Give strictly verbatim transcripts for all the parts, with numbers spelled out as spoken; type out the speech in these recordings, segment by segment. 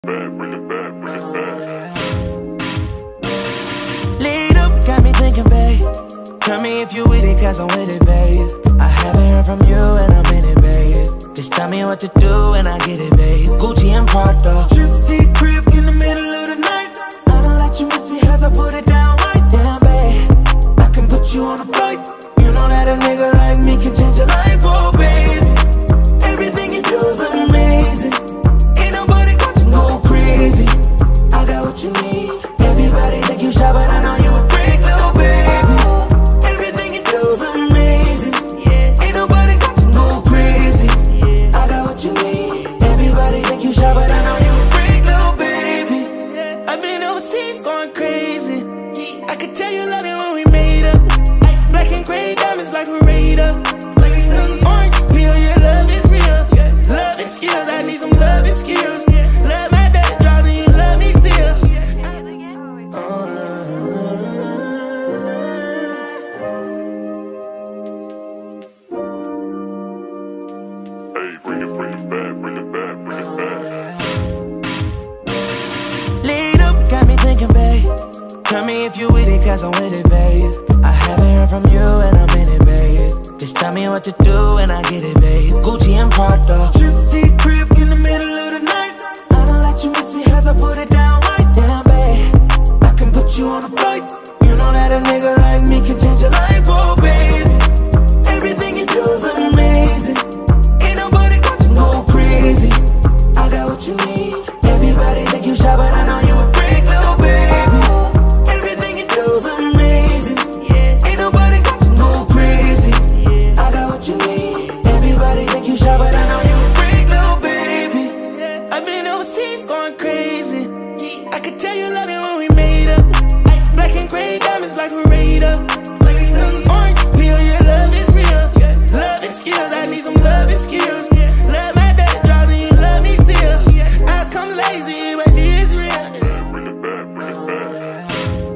Bad, bring it back, bring it back. Lead up, got me thinking, babe. Tell me if you with it, cause I'm with it, babe. I haven't heard from you and I'm in it, babe. Just tell me what to do and I get it, babe. Gucci and Prada. Trip to your crib in the middle of the night. I don't let you miss me as I put it down right down, babe. I can put you on a flight. You know that a nigga like me can change your life, oh baby. Everything you do is amazing. Ain't nobody got to go crazy. I got what you need. Everybody think you shy, but I know you a freak, little baby. Everything you do is amazing. Ain't nobody got to go crazy. I got what you need. Everybody think you shy, but I know you a freak, little baby. I've been overseas going crazy. I could tell you love it when we made up. Black and gray diamonds like a radar. Orange peel, your love is real. Love and skills, I need some love and skills. Love my dad draws and you love me still. Hey, bring it, bring it back, bring it back, bring it back. Lead up, got me thinking, babe. Tell me if you with it, cause I'm with it, babe. I haven't heard from you and I'm in it, babe. Just tell me what to do and I get it, babe. Gucci and Prada. Trip to your crib in the middle of the night. I don't let you miss me as I put it down right down, babe. I can put you on a flight. You know that a nigga like me can change your life, oh baby. Everything you do is amazing. Ain't nobody got to go crazy. I got what you need. Everybody think you shy, but I know you a freak, little baby. Everything you do is amazing. Ain't nobody got to go crazy. I got what you need. Everybody think you shy, but I know you a freak, little baby. I've been overseas going crazy. I could tell you love it when we made up. Black and gray diamonds like a radar. Orange peel, your love is real. Love and skills, I need some love and skills. Love my dad draws and you love me still. Eyes come lazy, but she is real. Bring it back, bring it back.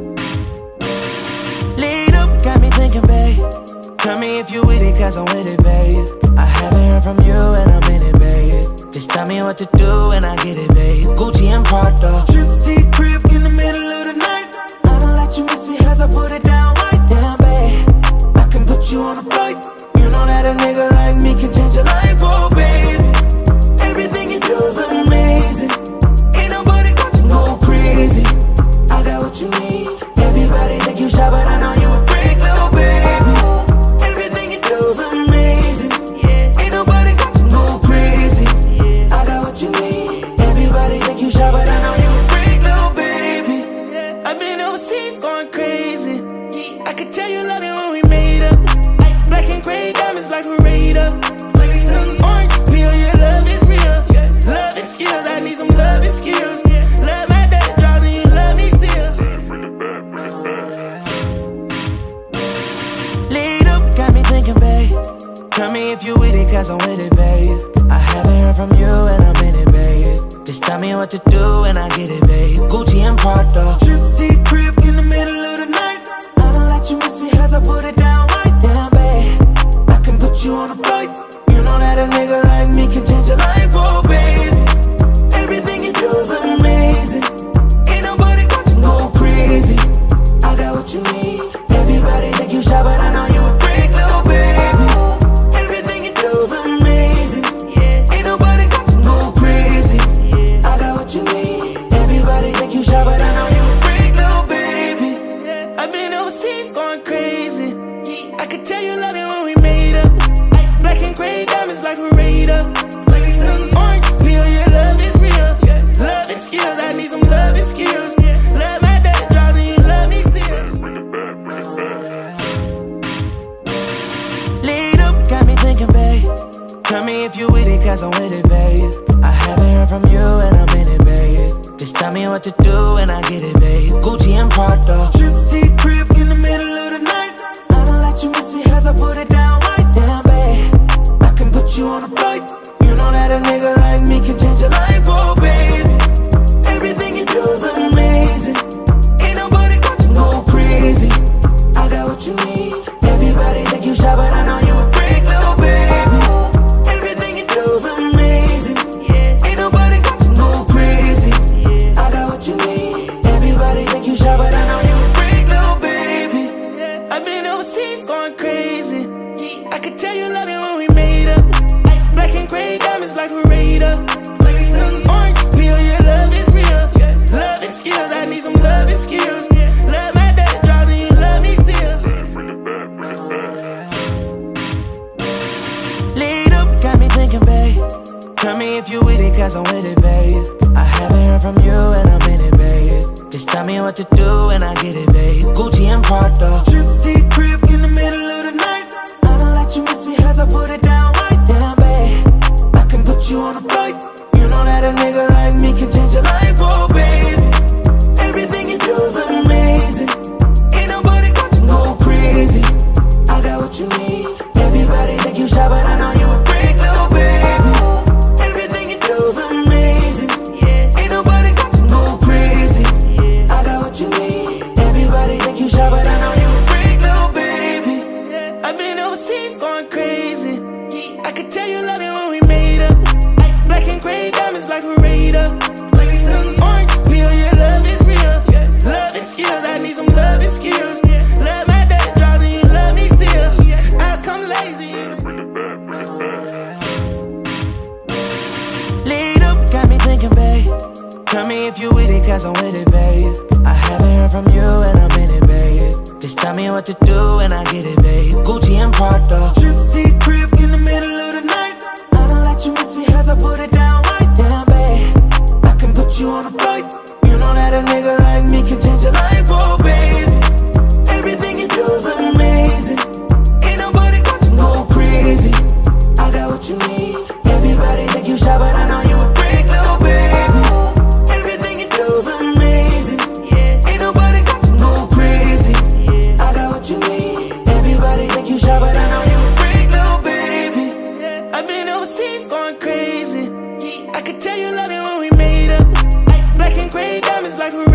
Lead up, got me thinking, babe. Tell me if you with it, cause I'm with it, babe. I haven't heard from you and I'm in it, babe. Just tell me what to do and I get it, babe. Gucci and Prada. Trip to your crib in the middle of the night. I don't let you miss me as I put it down right down, babe. I can put you on a flight. You know that a nigga like me can change your life, oh baby. Everything you do is amazing. Ain't nobody got to go crazy. I got what you need. Everybody think you shy, but I know you a freak, little baby. Everything you do is amazing. Ain't nobody got to go crazy. I got what you need. Everybody think you shy, but I know you a freak, little baby. I've been overseas going crazy. I could tell you love it when we made up. Black and gray diamonds like a radar. Orange peel, your love is real. Love and skills, I need some love and skills. Love my dad draws and you love me still. Bring it back, bring it back. Lead up, got me thinking, babe. Tell me if you with it, cause I'm with it, babe. I haven't heard from you and I'm in it, babe. Just tell me what to do and I get it, babe. Gucci and Prada. Trip to your crib in the middle of the night. I don't let you miss me as I put it down right down, babe. I can put you on a flight. You know that a nigga like me can change your life, oh baby. Everything you do is amazing. Ain't nobody got to go crazy. I got what you need. Everybody think you shy, but I know you a freak, little baby. Everything you do is amazing. Ain't nobody got to go crazy. I got what you need. Everybody think you shy, but I know you a freak, little baby. I've been overseas going crazy. I could tell you love it when we made up. Black and gray diamonds like a radar. Orange peel, your love is real. Love and skills, I need some love and skills. Love my dad draws and you love me still. Bring it back, bring it back. Lead up, got me thinking, babe. Tell me if you with it, cause I'm with it, babe. I haven't heard from you and I'm in it, babe. Just tell me what to do and I get it, babe. Gucci and Prada. Trip to your crib in the middle of the night. I don't let you miss me as I put it down right down, babe. I can put you on a flight. You know that a nigga like me can change your life, oh baby. Everything you do is amazing. Ain't nobody got to go crazy. I got what you need. Everybody think you shy, but I know you a freak, little baby. Everything you do is amazing. Ain't nobody got to go crazy. Tell me if you with it, cause I'm with it, babe. I haven't heard from you and I'm in it, babe. Just tell me what to do and I get it, babe. Gucci and Prada. Trip to your crib in the middle of the night. I know that you miss me cause I put it down right. Damn, babe, I can put you on a flight. You know that a nigga like me can change your life, oh baby. Everything you do is amazing. Ain't nobody got to go crazy. I got what you need. Everybody think you shy, but I know you a freak, little baby. Everything you do is amazing. Ain't nobody got to go crazy. I got what you need. Everybody think you shy, but I know you a freak, little baby. I've been overseas going crazy. I could tell you love it when we made up. Black and gray diamonds like a radar. Orange peel, your love is real. Love and skills, I need some love and skills. Love my dirty draws and you love me still. Eyes come lazy. Bring it back, bring it back. Lead up, got me thinking, babe. Tell me if you with it, cause I'm with it, babe. I haven't heard from you and I'm in it, babe. Just tell me what to do and I get it, babe. Gucci and Prada. Trip to your crib in the middle of the night. I know that you miss me cause I put it down right. Damn, babe, I can put you on a flight. You know that a nigga like me can change your life, oh baby. Everything you do is amazing. Ain't nobody got to go crazy. I got what you need. Everybody think you shy, but I know you a freak, little baby. Everything you do is amazing. Ain't nobody got to go crazy. I got what you need. Everybody think you shy, but I know you a freak, little baby. I've been overseas going crazy. I could tell you love it when we made up. Black and gray diamonds like a